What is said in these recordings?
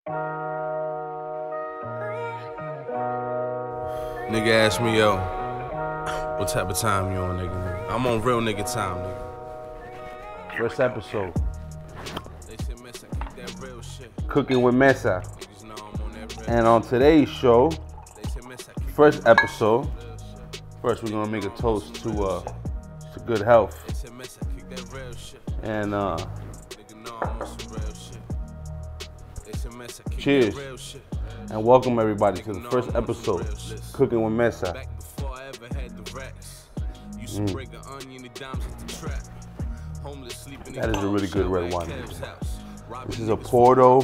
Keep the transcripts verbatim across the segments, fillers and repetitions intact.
Nigga asked me, yo, what type of time you on, nigga? nigga? I'm on real nigga time, nigga. First episode. Cooking with Mesa. And on today's show, first episode, first we're gonna make a toast to uh to good health. And uh cheers. And welcome everybody to the first episode, Cooking with Mesa. Mm. That is a really good red wine. This is a Porto,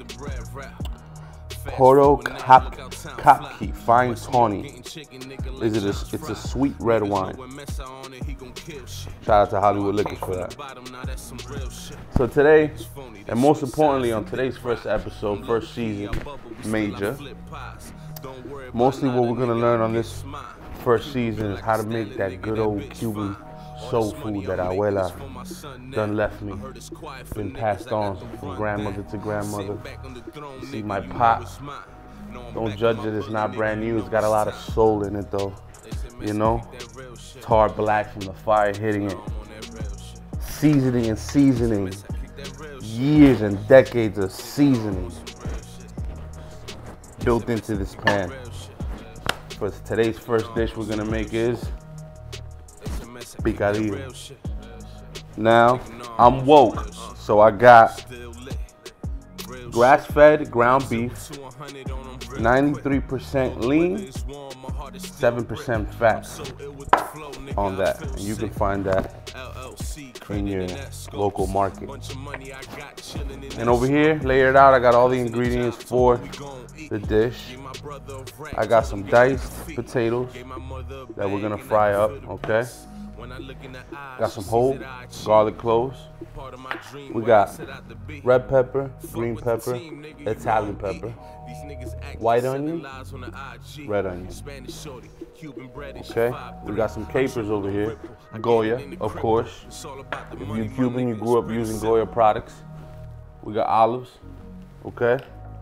Porto Cap, Capki, fine tawny. Is it a, it's a sweet red wine. Shout out to Hollywood Liquor for that. So today, and most importantly on today's first episode, first season, major, mostly what we're gonna learn on this first season is how to make that good old Cuban soul food that abuela done left me, been passed on from grandmother to grandmother. See my pot, don't judge it, it's not brand new, it's got a lot of soul in it though, you know, tar black from the fire hitting it, seasoning and seasoning, years and decades of seasoning built into this pan. For today's first dish we're gonna make is picadillo. Now, I'm woke, so I got grass-fed ground beef, ninety-three percent lean, seven percent fat on that. And you can find that in your local market. And over here, layered out, I got all the ingredients for the dish. I got some diced potatoes that we're gonna fry up, okay? Got some whole garlic cloves. We got red pepper, green pepper, Italian pepper, white onion, red onion. Okay, we got some capers over here. Goya, of course. If you're Cuban, you grew up using Goya products. We got olives, okay?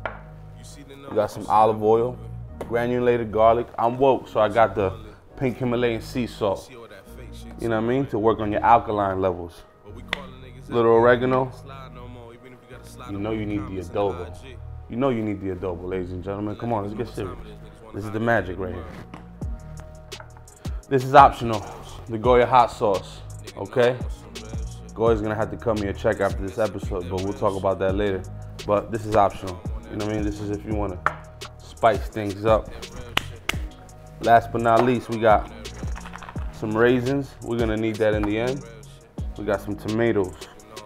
We got some olive oil, granulated garlic. I'm woke, so I got the pink Himalayan sea salt. You know what I mean? To work on your alkaline levels. Little oregano. You know you need the adobo. You know you need the adobo, ladies and gentlemen. Come on, let's get serious. This is the magic right here. This is optional. The Goya hot sauce, okay? Goya's gonna have to cut me a check after this episode, but we'll talk about that later. But this is optional. You know what I mean? This is if you wanna spice things up. Last but not least, we got some raisins. We're gonna need that in the end. We got some tomatoes.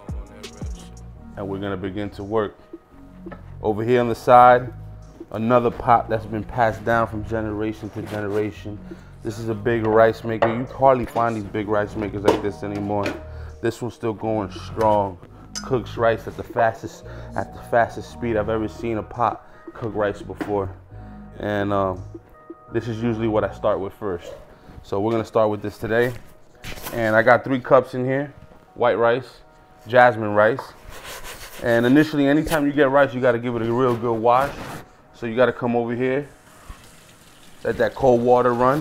And we're gonna begin to work. Over here on the side, another pot that's been passed down from generation to generation. This is a big rice maker. You hardly find these big rice makers like this anymore. This one's still going strong. Cooks rice at the fastest at the fastest speed I've ever seen a pot cook rice before. And um, this is usually what I start with first. So we're gonna start with this today. And I got three cups in here, white rice, jasmine rice. And initially, anytime you get rice, you gotta give it a real good wash. So you gotta come over here, let that cold water run.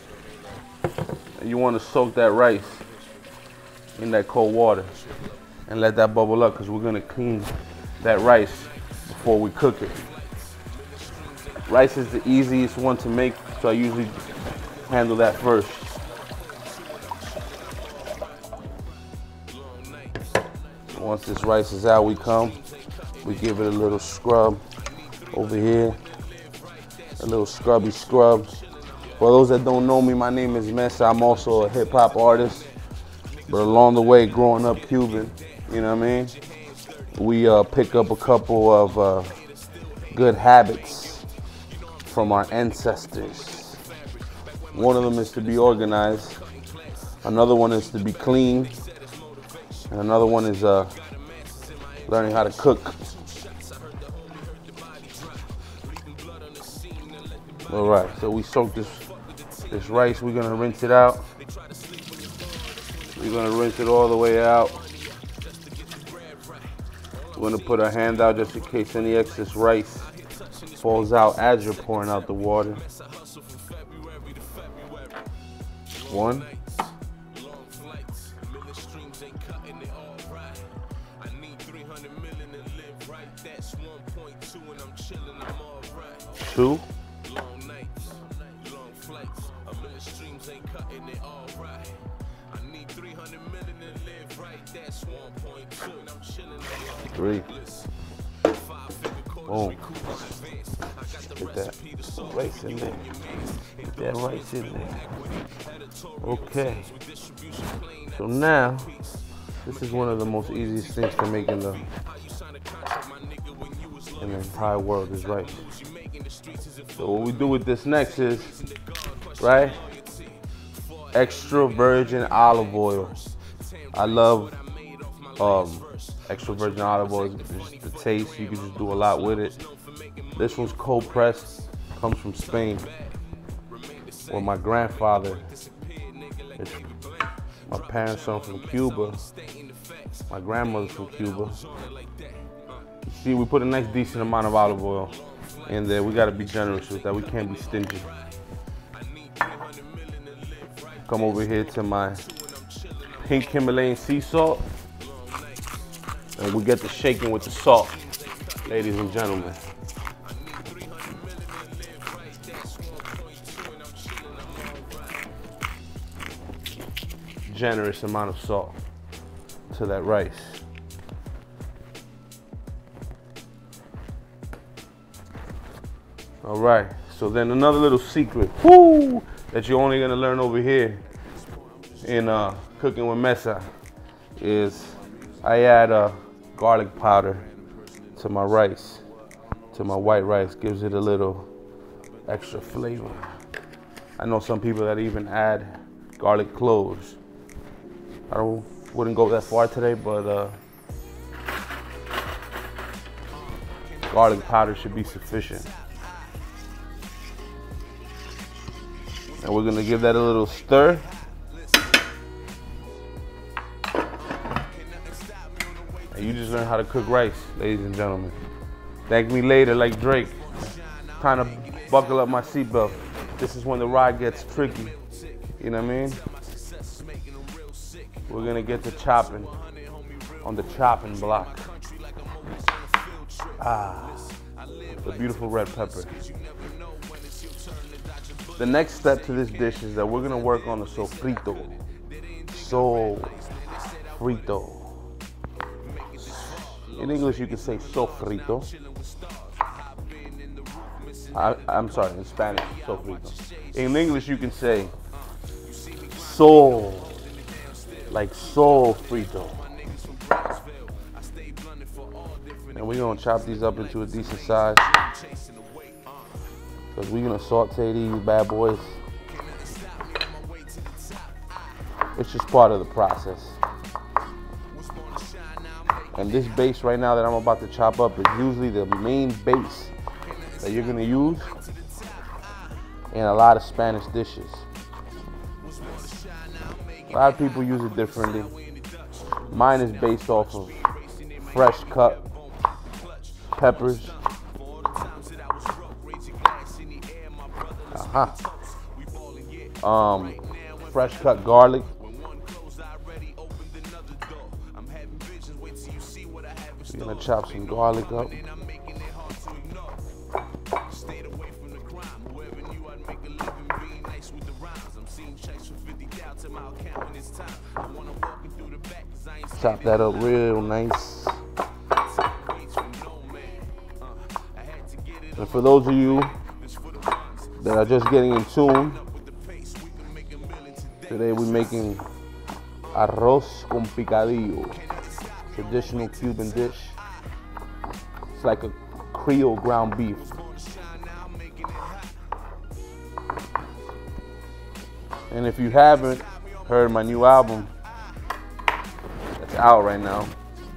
And you wanna soak that rice in that cold water and let that bubble up, because we're gonna clean that rice before we cook it. Rice is the easiest one to make, so I usually handle that first. Once this rice is out, we come, we give it a little scrub over here, a little scrubby scrub. For those that don't know me, my name is Mesa. I'm also a hip hop artist, but along the way, growing up Cuban, you know what I mean? We uh, pick up a couple of uh, good habits from our ancestors. One of them is to be organized. Another one is to be clean. And another one is uh, learning how to cook. All right, so we soak this this rice. We're gonna rinse it out. We're gonna rinse it all the way out. Want to put a hand out just in case any excess rice falls out as you're pouring out the water. One. Two. Three. Boom. Get that rice in there. Get that rice in there. Okay. So now, this is one of the most easiest things to make in the in the entire world is rice. So what we do with this next is, right, extra virgin olive oil. I love um, extra virgin olive oil. Just the taste, you can just do a lot with it. This one's cold pressed, comes from Spain. Or my grandfather. It's, my parents are from Cuba. My grandmother's from Cuba. You see, we put a nice decent amount of olive oil in there. We gotta be generous with that. We can't be stingy. Come over here to my pink Himalayan sea salt. And we get the shaking with the salt, ladies and gentlemen. Generous amount of salt to that rice. All right, so then another little secret, whoo, that you're only gonna learn over here in uh, Cooking with Mesa is I add uh, garlic powder to my rice, to my white rice. Gives it a little extra flavor. I know some people that even add garlic cloves. I don't, wouldn't go that far today, but uh, garlic powder should be sufficient. And we're gonna give that a little stir. And you just learn how to cook rice, ladies and gentlemen. Thank me later like Drake. Trying to buckle up my seatbelt. This is when the ride gets tricky. You know what I mean? We're gonna get to chopping on the chopping block. Ah, the beautiful red pepper. The next step to this dish is that we're gonna work on the sofrito. Sofrito. In English, you can say sofrito. I, I'm sorry, in Spanish, sofrito. In English, you can say sol. Like soul frito. And we're gonna chop these up into a decent size. Because we're gonna saute these bad boys. It's just part of the process. And this base right now that I'm about to chop up is usually the main base that you're gonna use in a lot of Spanish dishes. A lot of people use it differently. Mine is based off of fresh cut peppers. Uh-huh. Um, fresh cut garlic. We're gonna chop some garlic up. Chop that up real nice. And for those of you that are just getting in tune, today we're making arroz con picadillo, traditional Cuban dish. It's like a Creole ground beef. And if you haven't heard my new album, that's out right now.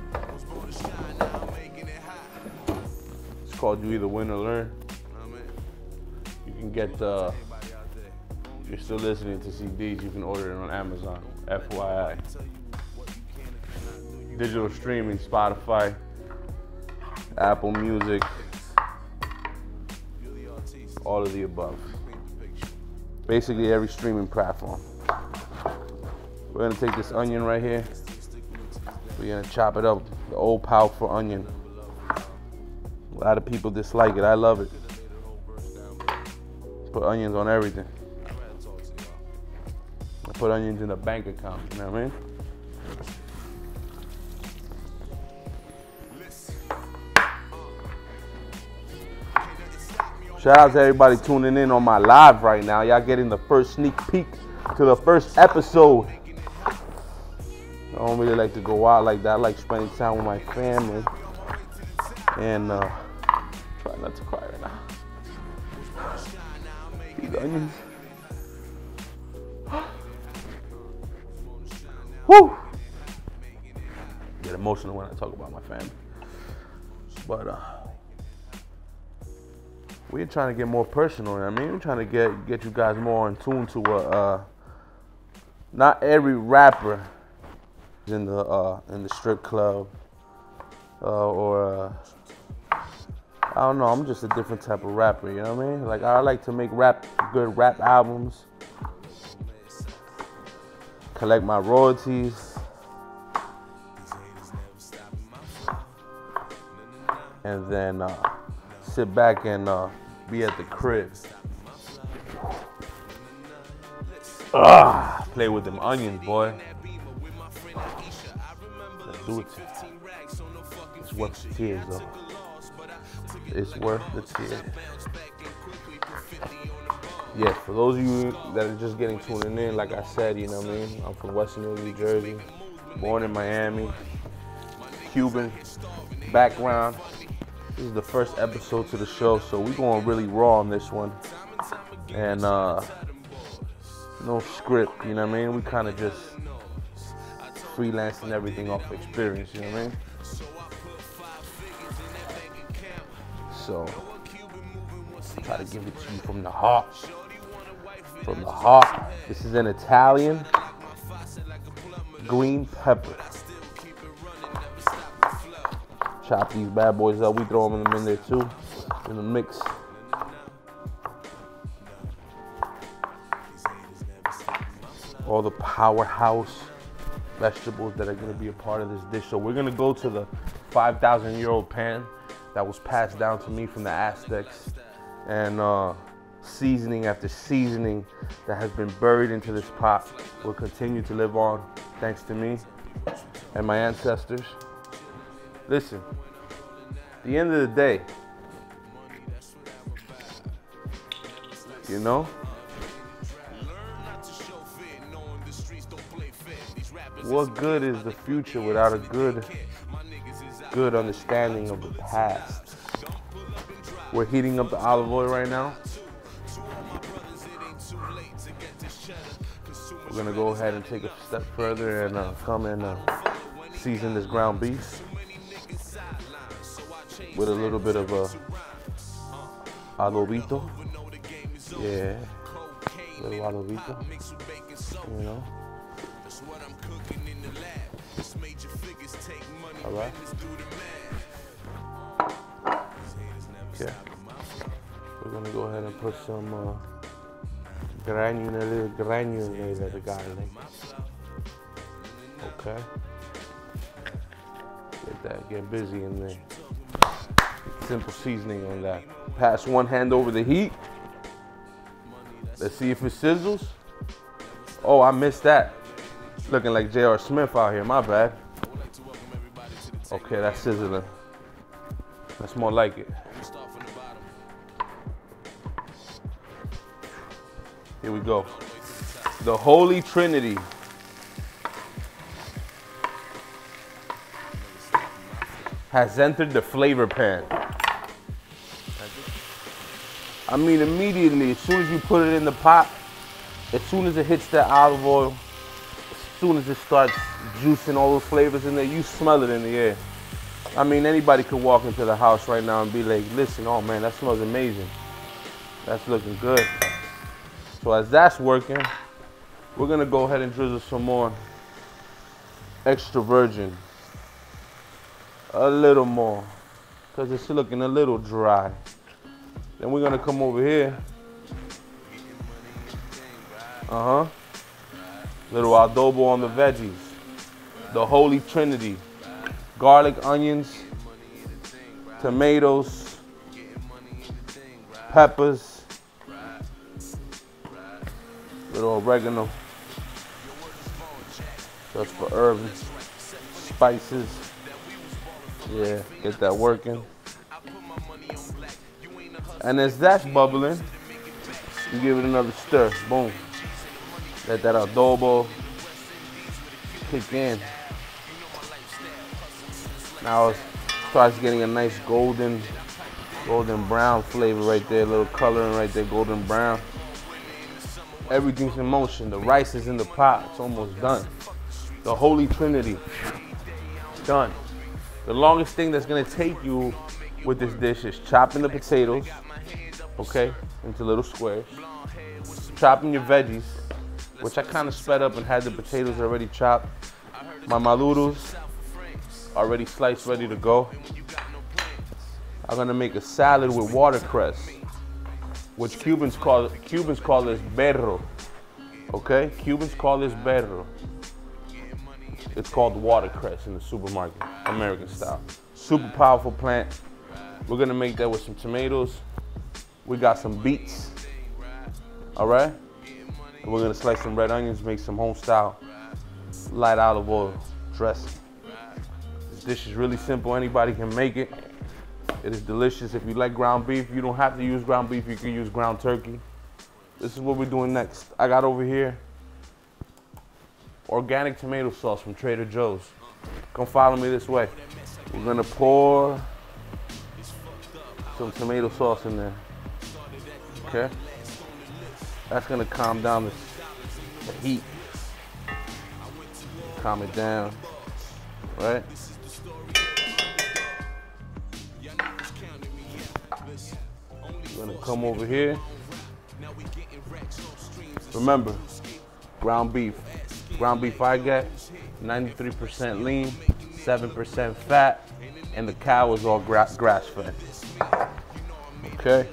It's called You Either Win or Learn. You can get, uh, if you're still listening to C Ds, you can order it on Amazon, F Y I. Digital streaming, Spotify, Apple Music, all of the above. Basically every streaming platform. We're gonna take this onion right here. We're gonna chop it up, the old powerful onion. A lot of people dislike it, I love it. Put onions on everything. I put onions in a bank account, you know what I mean? Shout out to everybody tuning in on my live right now. Y'all getting the first sneak peek to the first episode. I don't really like to go out like that. I like spending time with my family. And uh, try not to cry right now. These onions. Woo! Get emotional when I talk about my family. But uh, we're trying to get more personal. I mean, we're trying to get get you guys more in tune to uh, uh not every rapper is in the uh, in the strip club uh, or uh, I don't know. I'm just a different type of rapper. You know what I mean? Like I like to make rap, good rap albums, collect my royalties, and then uh, sit back and uh, be at the crib. Ah, play with them onions, boy. Let's do it. It's worth the tears, though. It's worth the tears. Yes, for those of you that are just getting tuning in, like I said, you know what I mean? I'm from Western New Jersey, born in Miami, Cuban background. This is the first episode to the show, so we're going really raw on this one. And uh, no script, you know what I mean? We kind of just freelancing everything off experience, you know what I mean? So, try to give it to you from the heart. From the heart. This is an Italian green pepper. Chop these bad boys up. We throw them in there too, in the mix. All the powerhouse vegetables that are going to be a part of this dish. So we're going to go to the five thousand year old pan that was passed down to me from the Aztecs, and uh, seasoning after seasoning that has been buried into this pot will continue to live on thanks to me and my ancestors. Listen, at the end of the day, you know, what good is the future without a good, good understanding of the past? We're heating up the olive oil right now. We're gonna go ahead and take a step further and uh, come and uh, season this ground beef with a little bit of a adobito. Yeah, a little adobito, you know. All right. Okay. We're gonna go ahead and put some uh, granulated, granulated garlic. Okay. Get that, get busy in there. Simple seasoning on that. Pass one hand over the heat. Let's see if it sizzles. Oh, I missed that. Looking like J R Smith out here, my bad. Okay, that's sizzling. That's more like it. Here we go. The Holy Trinity. Has entered the flavor pan. I mean, immediately, as soon as you put it in the pot, as soon as it hits that olive oil, as soon as it starts juicing all those flavors in there, you smell it in the air. I mean, anybody could walk into the house right now and be like, listen, oh man, that smells amazing. That's looking good. So as that's working, we're gonna go ahead and drizzle some more extra virgin. A little more. because it's looking a little dry. Then we're gonna come over here. Uh-huh. Little adobo on the veggies. The Holy Trinity. Garlic, onions, tomatoes, peppers, little oregano, just for herbs, spices. Yeah, get that working. And as that's bubbling, you give it another stir. Boom. Let that adobo kick in. Now it starts getting a nice golden, golden brown flavor right there. A little coloring right there, golden brown. Everything's in motion. The rice is in the pot. It's almost done. The Holy Trinity, done. The longest thing that's gonna take you with this dish is chopping the potatoes, okay, into little squares. Chopping your veggies, which I kind of sped up and had the potatoes already chopped. My maluros already sliced, ready to go. I'm gonna make a salad with watercress, which Cubans call Cubans call this berro. Okay, Cubans call this berro. It's called watercress in the supermarket, American style. Super powerful plant. We're gonna make that with some tomatoes. We got some beets. All right. And we're gonna slice some red onions, make some home style light olive oil dressing. This dish is really simple. Anybody can make it. It is delicious. If you like ground beef, you don't have to use ground beef. You can use ground turkey. This is what we're doing next. I got over here organic tomato sauce from Trader Joe's. Come follow me this way. We're gonna pour some tomato sauce in there. Okay? That's gonna calm down the, the heat. Calm it down, right? We're gonna come over here. Remember, ground beef. Ground beef I get, ninety-three percent lean, seven percent fat, and the cow is all gra grass fed. Okay?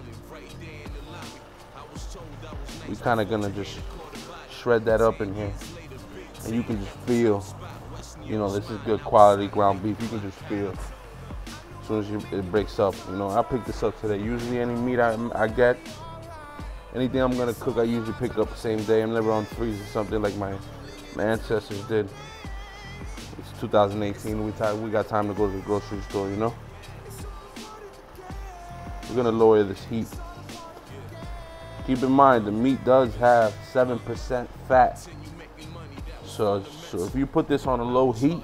We kind of gonna just shred that up in here. And you can just feel, you know, this is good quality ground beef. You can just feel as soon as you, it breaks up. You know, I picked this up today. Usually any meat I, I get, anything I'm gonna cook, I usually pick up the same day. I'm never on freeze or something like my My ancestors did. It's two thousand eighteen. We, we got time to go to the grocery store, you know? We're gonna lower this heat. Keep in mind, the meat does have seven percent fat. So, so if you put this on a low heat,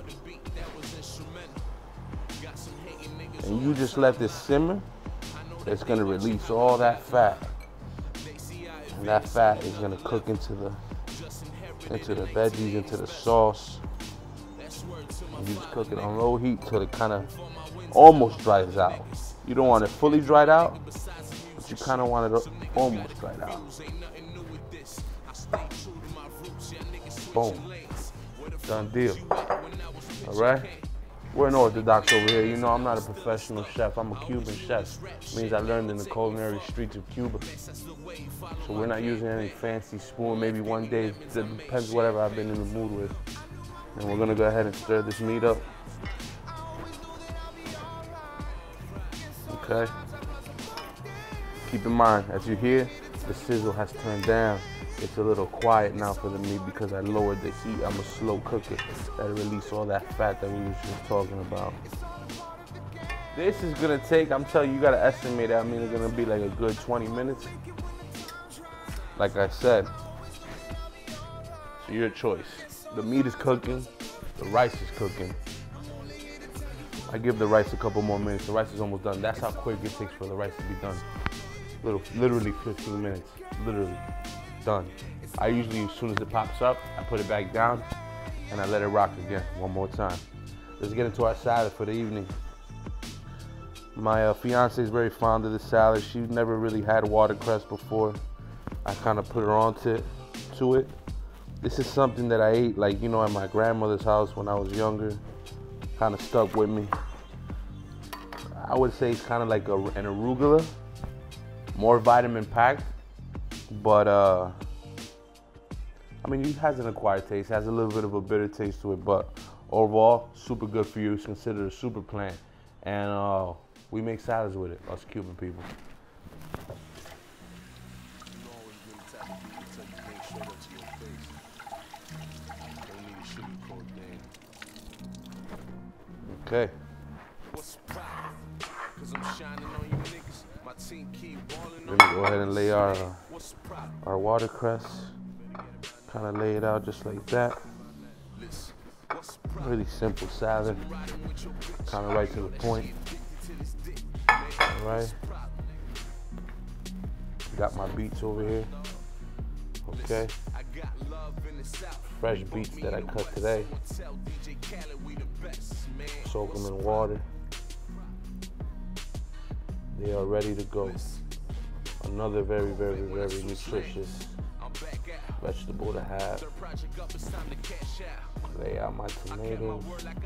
and you just let this simmer, it's gonna release all that fat. And that fat is gonna cook into the into the veggies, into the sauce. And you just cook it on low heat till it kind of almost dries out. You don't want it fully dried out, but you kind of want it almost dried out. Boom. Done deal. All right? We're an Orthodox over here. You know, I'm not a professional chef. I'm a Cuban chef. It means I learned in the culinary streets of Cuba. So we're not using any fancy spoon. Maybe one day, it depends whatever I've been in the mood with. And we're gonna go ahead and stir this meat up. Okay? Keep in mind, as you hear, the sizzle has turned down. It's a little quiet now for the meat because I lowered the heat. I'm a slow cooker. That'll release all that fat that we were just talking about. This is gonna take, I'm telling you, you gotta estimate that. I mean, it's gonna be like a good twenty minutes. Like I said, so your choice. The meat is cooking, the rice is cooking. I give the rice a couple more minutes. The rice is almost done. That's how quick it takes for the rice to be done. Little, literally fifteen minutes, literally. Done. I usually, as soon as it pops up, I put it back down and I let it rock again one more time. Let's get into our salad for the evening. My uh, fiance is very fond of this salad. She never really had watercress before. I kind of put her onto it, to it. This is something that I ate, like, you know, at my grandmother's house when I was younger. Kind of stuck with me. I would say it's kind of like a, an arugula, more vitamin packed, but uh, I mean, it has an acquired taste, it has a little bit of a bitter taste to it, but overall, super good for you. It's considered a super plant, and uh, we make salads with it, us Cuban people. Okay. Let me go ahead and lay our uh, our watercress. Kind of lay it out just like that. Really simple salad. Kind of right to the point. All right. Got my beets over here. Okay. Fresh beets that I cut today. Soak them in water. They are ready to go. Another very, very, very nutritious vegetable to have. Lay out my tomatoes.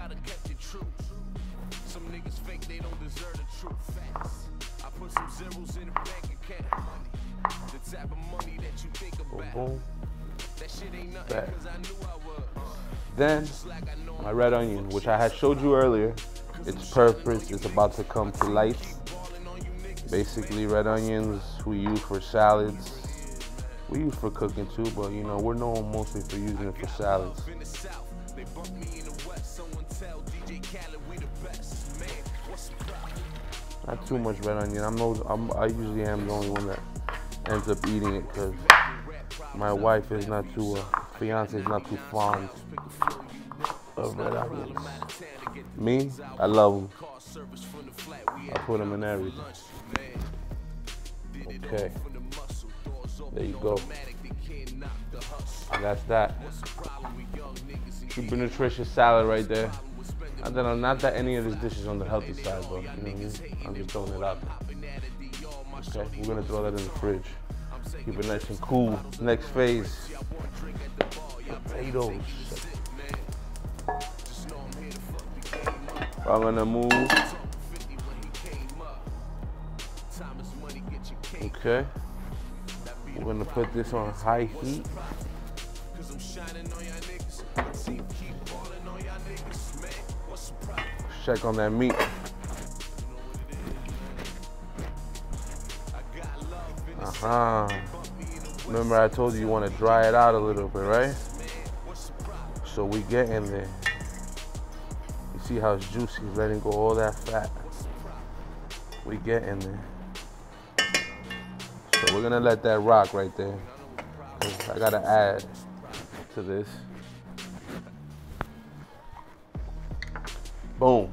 Boom, boom. Back. Then my red onion, which I had showed you earlier, its purpose is about to come to life. Basically, red onions we use for salads. We use for cooking too, but you know, we're known mostly for using it for salads. Not too much red onion. I'm, no, I'm I usually am the only one that ends up eating it because my wife is not too, uh, fiance is not too fond of red onions. Me, I love them. I put them in everything. Okay, there you go. And that's that. Super nutritious salad right there. Not that, not that any of this dish is on the healthy side, but you know what I mean? I'm just throwing it out there. Okay, we're gonna throw that in the fridge. Keep it nice and cool. Next phase, potatoes. I'm gonna move. Okay. We're gonna put this on high heat. Check on that meat. Uh-huh. Remember I told you you want to dry it out a little bit, right? So we get in there. You see how it's juicy, letting go all that fat. We get in there. So we're gonna let that rock right there. I gotta add to this. Boom.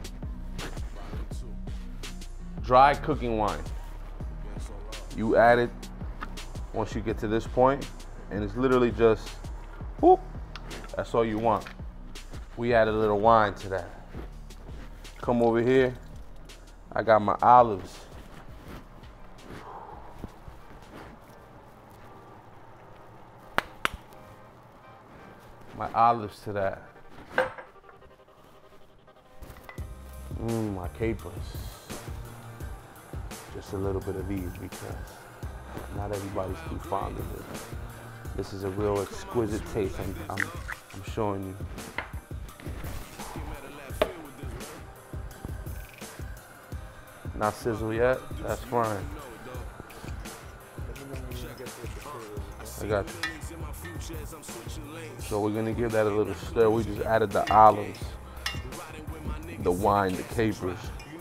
Dry cooking wine. You add it once you get to this point, and it's literally just, whoop, that's all you want. We add a little wine to that. Come over here, I got my olives. My olives to that. Mmm, my capers. Just a little bit of these because not everybody's too fond of it. This is a real exquisite taste I'm, I'm, I'm showing you. Not sizzle yet? That's fine. I got you. So we're gonna give that a little stir. We just added the olives, the wine, the capers.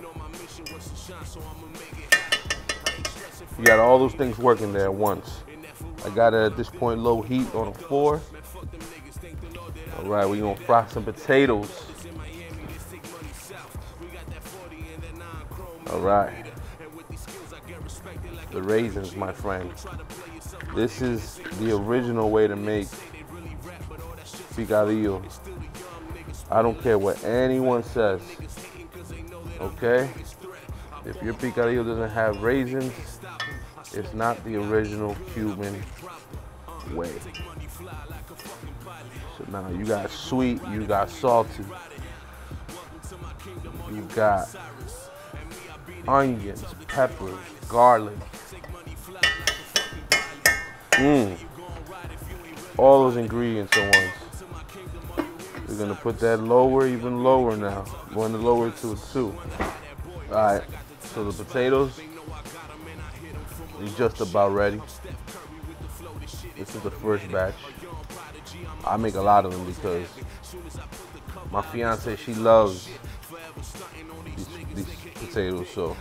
You got all those things working there at once. I got it at this point low heat on a four. All right, we're gonna fry some potatoes. All right. The raisins, my friend. This is the original way to make picadillo. I don't care what anyone says, okay? If your picadillo doesn't have raisins, it's not the original Cuban way. So now you got sweet, you got salty, you got onions, peppers, garlic. Mmm. All those ingredients at once. We're gonna put that lower, even lower now. We're going to lower it to a two. All right, so the potatoes is just about ready. This is the first batch. I make a lot of them because my fiance, she loves these, these potatoes, so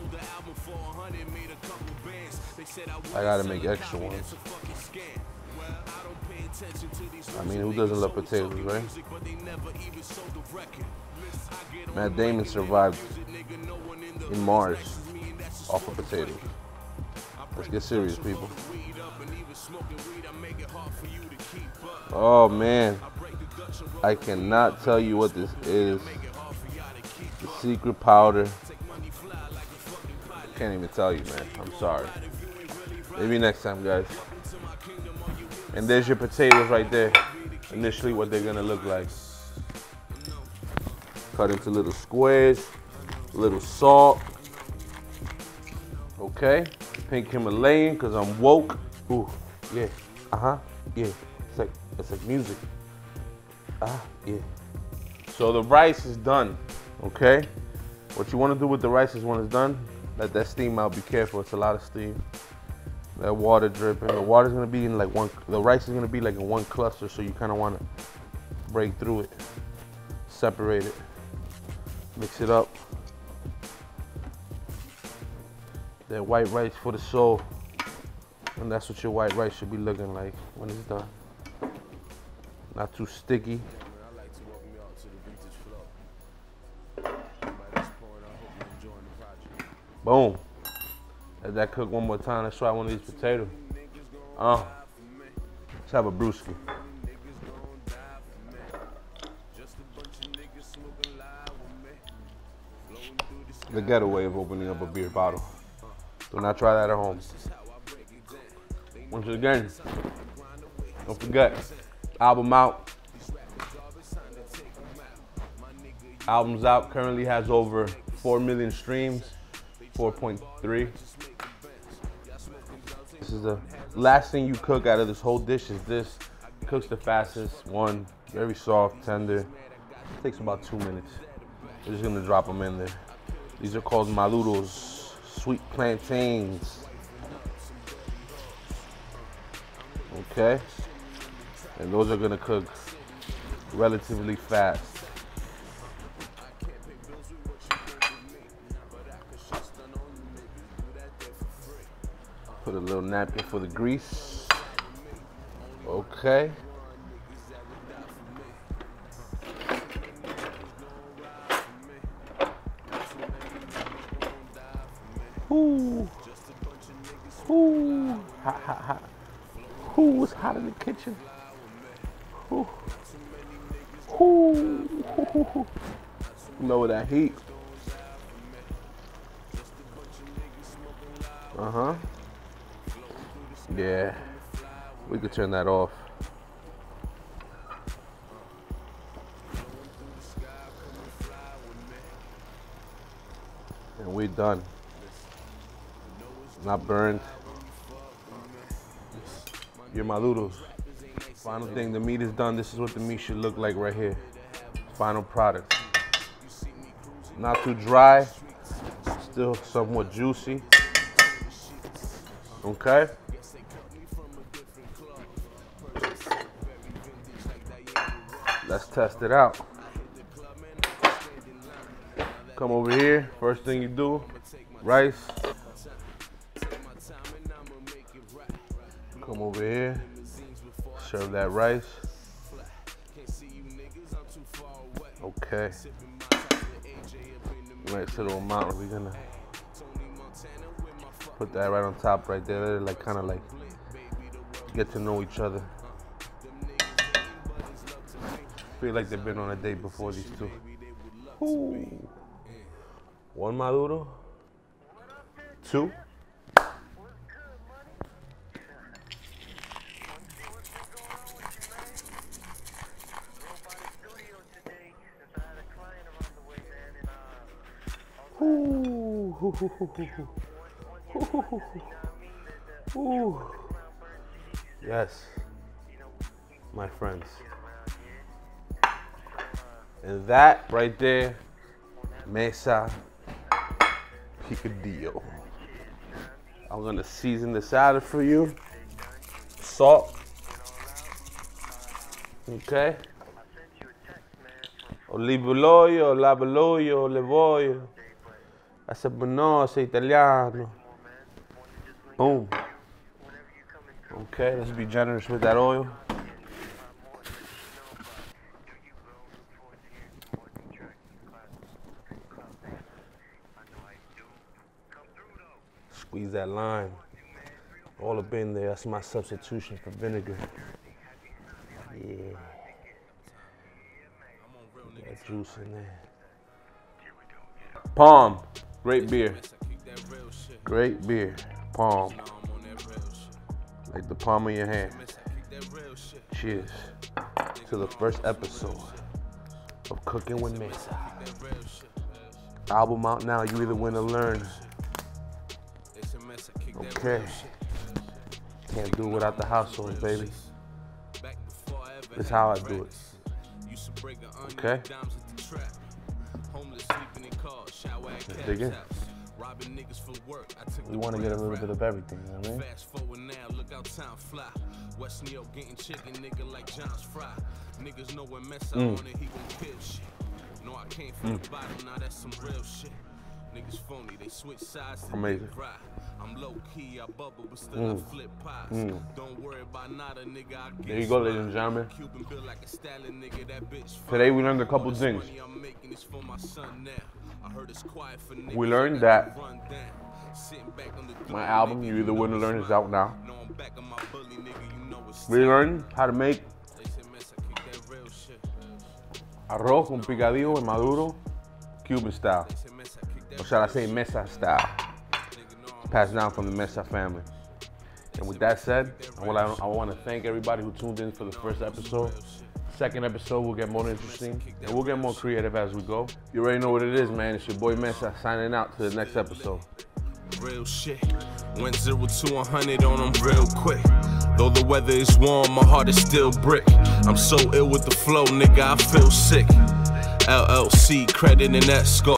I gotta make extra ones. I mean, who doesn't love potatoes, right? Matt Damon survived in Mars off of potatoes. Let's get serious, people. Oh man, I cannot tell you what this is. The secret powder. Can't even tell you, man. I'm sorry. Maybe next time, guys. And there's your potatoes right there. Initially, what they're gonna look like. Cut into little squares, a little salt. Okay, pink Himalayan, cause I'm woke. Ooh, yeah, uh-huh, yeah. It's like, it's like music. Ah, yeah. So the rice is done, okay? What you wanna do with the rice is when it's done, let that steam out, be careful, it's a lot of steam. That water dripping, the water's gonna be in like one, the rice is gonna be like in one cluster, so you kinda wanna break through it, separate it, mix it up. That white rice for the soul. And that's what your white rice should be looking like when it's done. Not too sticky. Boom. Let that cook one more time. Let's try one of these potatoes. Uh, let's have a brewski. The ghetto way of opening up a beer bottle. Do not try that at home. Once again, don't forget, album out. Album's out, currently has over four million streams, four point three. This is the last thing you cook out of this whole dish is this. Cooks the fastest, one, very soft, tender. Takes about two minutes. We're just gonna drop them in there. These are called maluros, sweet plantains. Okay, and those are gonna cook relatively fast. Put a little napkin for the grease. Okay. Ooh. Ooh. Hot, hot, hot. Ooh, it's hot in the kitchen. Ooh. Ooh. Lower that heat. Uh-huh. Yeah. We could turn that off. And we're done. Not burned. Your maluros. Final thing, the meat is done. This is what the meat should look like right here. Final product. Not too dry, still somewhat juicy. Okay. Let's test it out. Come over here. First thing you do, rice. Come over here, serve that rice. Okay. Nice little amount. We're gonna put that right on top right there. Let it like kind of like get to know each other. Feel like they've been on a date before, these two. Ooh. One maduro. Two. Ooh. Ooh. Yes, my friends. And that right there, Mesa Picadillo. I'm gonna season the salad for you. Salt. Okay. Olivolio, lavolio, olivolio. That's a bonoso italiano. Boom. Okay, let's be generous with that oil. Squeeze that lime all up in there. That's my substitution for vinegar. Yeah. That juice in there. Palm. Great beer. Great beer. Palm. Like the palm of your hand. Cheers to the first episode of Cooking with Mesa. Album out now. You either win or learn. Okay. Can't do it without the household, baby. This is how I do it. Okay? Let's dig in. We want to get a little bit of everything, you know what I mean? Fast forward now, look out time fly. West New York getting chicken, nigga like John's Fry. Niggas know when mess up on it, he gon' kill shit. No, I came from the bottom, now that's some real shit. Niggas phony, they switch sides. Amazing. I'm low key, I bubble, but still mm. I flip pies. Mm. Don't worry about nada, nigga. I there you go, ladies and gentlemen. Like a stallion, nigga, that bitch. Today we learned a couple things. We learned that my album, You Either Win or Learn, is out now. We learned how to make arroz con picadillo and maduro, Cuban style. Or shall I say Mesa style. It's passed down from the Mesa family. And with that said, I want, I want to thank everybody who tuned in for the first episode. Second episode will get more interesting, and we'll get more creative as we go. You already know what it is, man. It's your boy Mesa signing out to the next episode. Real shit. Went zero to one hundred on them real quick. Though the weather is warm, my heart is still brick. I'm so ill with the flow, nigga, I feel sick. L L C, credit and that score.